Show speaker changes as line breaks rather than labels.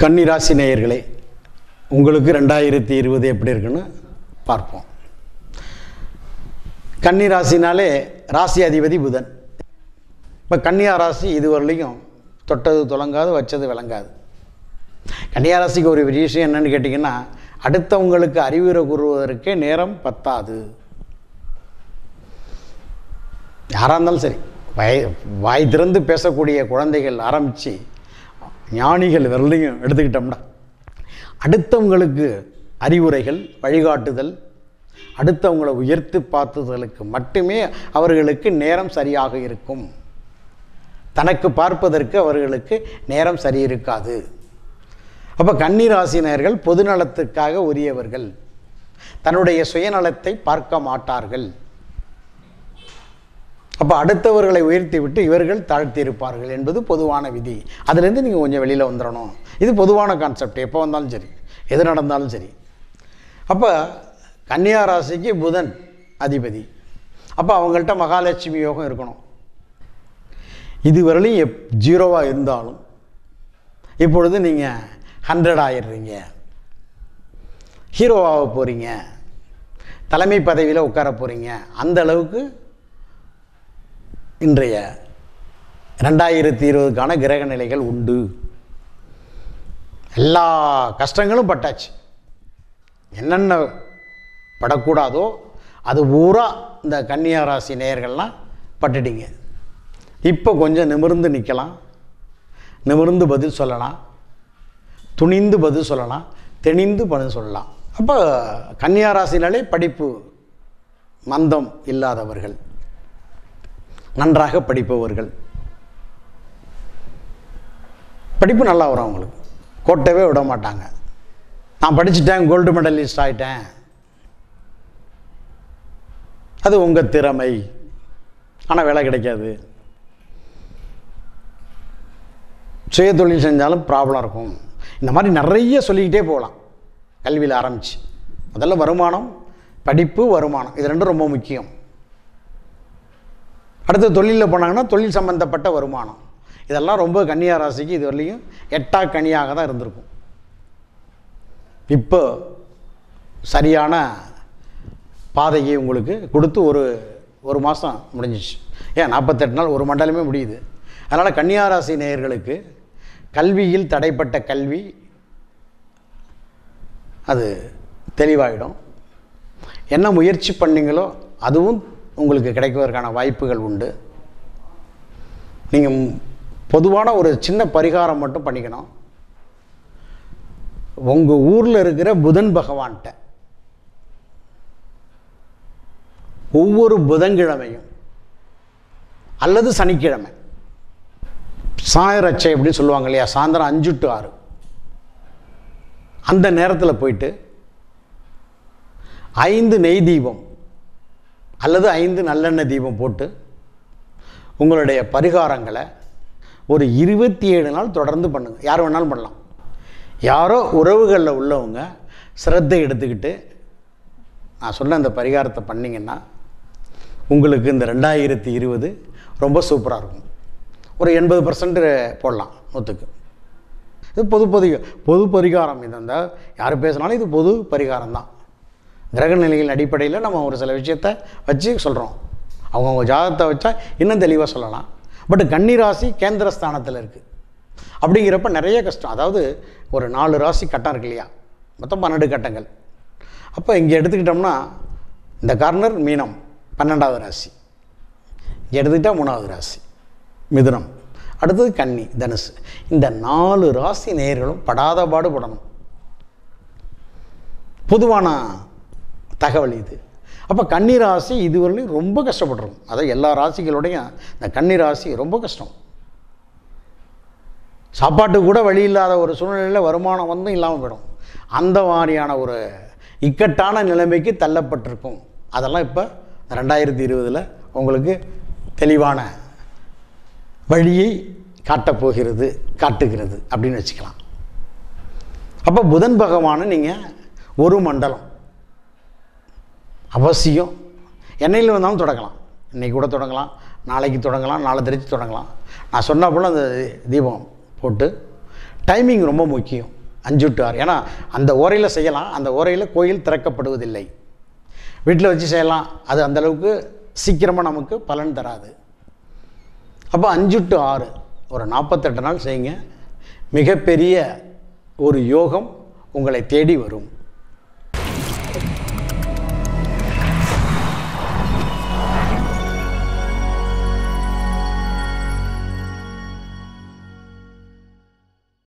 கன்னி ராசி நேயர்களே, உங்களுக்கு 2020 எப்படி இருக்குன்னு பார்ப்போம். கன்னி ராசினாலே ராசி அதிபதி புதன். இப்போ கன்னியா ராசி இதுவரையிலையும் தொட்டது துலங்காது, வச்சது விளங்காது. கன்னியா ராசிக்கு ஒரு விஷயம் என்னன்னு கேட்டிங்கன்னா, அடுத்தவங்களுக்கு அறிவுரை கூறுவதற்கே நேரம் பத்தாது. யாராக இருந்தாலும் சரி, வாய் திறந்து பேசக்கூடிய குழந்தைகள் ஆரம்பித்து ஞானிகள் வரலையும் எடுத்துக்கிட்டோம்னா, அடுத்தவங்களுக்கு அறிவுரைகள், வழிகாட்டுதல், அடுத்தவங்களை உயர்த்தி பார்த்துதலுக்கு மட்டுமே அவர்களுக்கு நேரம் சரியாக இருக்கும். தனக்கு பார்ப்பதற்கு அவர்களுக்கு நேரம் சரி இருக்காது. அப்போ கன்னி ராசினியர்கள் பொதுநலத்துக்காக உரியவர்கள், தன்னுடைய சுயநலத்தை பார்க்க மாட்டார்கள். அப்போ அடுத்தவர்களை உயர்த்தி விட்டு இவர்கள் தாழ்த்தி இருப்பார்கள் என்பது பொதுவான விதி. அதுலேருந்து நீங்கள் கொஞ்சம் வெளியில் வந்துடணும். இது பொதுவான கான்செப்ட், எப்போ வந்தாலும் சரி, எது நடந்தாலும் சரி. அப்போ கன்னியா ராசிக்கு புதன் அதிபதி. அப்போ அவங்கள்ட்ட மகாலட்சுமி யோகம் இருக்கணும். இதுவரையிலும் 0 இருந்தாலும் இப்பொழுது நீங்கள் 100 ஆயிடுறீங்க, ஹீரோவாக போகிறீங்க, தலைமை பதவியில் உட்கார போகிறீங்க. அந்த அளவுக்கு இன்றைய 2020க்கான கிரக நிலைகள் உண்டு. எல்லா கஷ்டங்களும் பட்டாச்சு. என்னென்ன படக்கூடாதோ அது பூரா இந்த கன்னியா ராசி நேயர்கள்லாம் பட்டுட்டீங்க. இப்போ கொஞ்சம் நிமிர்ந்து நிற்கலாம், நிமிர்ந்து பதில் சொல்லலாம், துணிந்து பதில் சொல்லலாம், தெளிந்து பதில் சொல்லலாம். அப்போ கன்னியா ராசினாலே படிப்பு மந்தம் இல்லாதவர்கள், நன்றாக படிப்பவர்கள். படிப்பு நல்லா வரும் அவங்களுக்கு, கோட்டவே விட மாட்டாங்க. நான் படிச்சுட்டேன், கோல்டு மெடலிஸ்ட் ஆகிட்டேன், அது உங்கள் திறமை, ஆனால் வேலை கிடைக்காது. சுய தொழில் செஞ்சாலும் ப்ராப்ளம் இருக்கும். இந்த மாதிரி நிறைய சொல்லிக்கிட்டே போகலாம். கல்வியில் ஆரம்பித்து முதல்ல வருமானம், படிப்பு, வருமானம், இது ரெண்டும் ரொம்ப முக்கியம். அடுத்து தொழிலில் போனாங்கன்னா தொழில் சம்பந்தப்பட்ட வருமானம். இதெல்லாம் ரொம்ப கன்னியா ராசிக்கு இது வரலையும் 8 கனியாக தான் இருந்திருக்கும். இப்போ சரியான பாதையை உங்களுக்கு கொடுத்து ஒரு மாதம் முடிஞ்சிச்சு. ஏன் 48 நாள், ஒரு மண்டலமே முடியுது. அதனால் கன்னியா ராசி நேயர்களுக்கு கல்வியில் தடைப்பட்ட கல்வி அது தெளிவாயிடும். என்ன முயற்சி பண்ணீங்களோ அதுவும் உங்களுக்கு கிடைக்குவதற்கான வாய்ப்புகள் உண்டு. நீங்கள் பொதுவான ஒரு சின்ன பரிகாரம் மட்டும் பண்ணிக்கணும். உங்கள் ஊரில் இருக்கிற புதன் பகவான்கிட்ட ஒவ்வொரு புதன்கிழமையும் அல்லது சனிக்கிழமை சாயரட்சை அப்படின்னு சொல்லுவாங்க இல்லையா, சாயந்தரம் 5 to 6 அந்த நேரத்தில் போயிட்டு 5 நெய் தீபம் அல்லது 5 நல்லெண்ணெய் தீபம் போட்டு உங்களுடைய பரிகாரங்களை ஒரு 27 நாள் தொடர்ந்து பண்ணுங்கள். யார் வேணாலும் பண்ணலாம். யாரோ உறவுகளில் உள்ளவங்க சிரத்தை எடுத்துக்கிட்டு நான் சொன்ன அந்த பரிகாரத்தை பண்ணிங்கன்னா உங்களுக்கு இந்த 2020 ரொம்ப சூப்பராக இருக்கும். ஒரு 80% போடலாம் 100க்கு. இது பொது பரிகாரம். இது அந்த யார் பேசினாலும் இது பொது பரிகாரம் தான். கிரக நிலைகளின் அடிப்படையில் நம்ம ஒரு சில விஷயத்தை வச்சு சொல்கிறோம். அவங்கவுங்க ஜாதகத்தை வச்சா இன்னும் தெளிவாக சொல்லலாம். பட் கன்னி ராசி கேந்திர ஸ்தானத்தில் இருக்குது. அப்படிங்கிறப்ப நிறைய கஷ்டம். அதாவது ஒரு 4 ராசி கட்டம் இருக்கு இல்லையா, மொத்தம் 12 கட்டங்கள். அப்போ இங்கே எடுத்துக்கிட்டோம்னா இந்த கார்னர் மீனம் 12வது ராசி, இங்கே எடுத்துக்கிட்டால் 3வது ராசி மிதுனம், அடுத்தது கன்னி, தனுசு. இந்த 4 ராசி நேயர்களும் படாத பாடுபடணும். பொதுவான தகவல் இது. அப்போ கன்னி ராசி இதுவரையிலும் ரொம்ப கஷ்டப்பட்டுருக்கும். அதாவது எல்லா ராசிகளோடையும் இந்த கன்னி ராசி ரொம்ப கஷ்டம். சாப்பாட்டுக்கு கூட வழி இல்லாத ஒரு சூழ்நிலையில் வருமானம் வந்து இல்லாமல் போயிடும். அந்த மாதிரியான ஒரு இக்கட்டான நிலைமைக்கு தள்ளப்பட்டிருக்கும். அதெல்லாம் இப்போ 2020 உங்களுக்கு தெளிவான வழியை காட்டுகிறது அப்படின்னு வச்சுக்கலாம். அப்போ புதன் பகவானை நீங்கள் ஒரு மண்டலம் அவசியம் என்னையில் வந்தாலும் தொடங்கலாம். இன்றைக்கி கூட தொடங்கலாம், நாளைக்கு தொடங்கலாம், நாளை தெரிச்சு தொடங்கலாம். நான் சொன்ன போல் அந்த தீபம் போட்டு டைமிங் ரொம்ப முக்கியம். 5 to 6. ஏன்னா அந்த ஓரையில் செய்யலாம், அந்த ஓரையில் கோயில் திறக்கப்படுவதில்லை. வீட்டில் வச்சு செய்யலாம், அது அந்தளவுக்கு சீக்கிரமாக நமக்கு பலன் தராது. அப்போ 5 to 6 ஒரு 48 நாள் செய்யுங்க. மிகப்பெரிய ஒரு யோகம் உங்களை தேடி வரும்.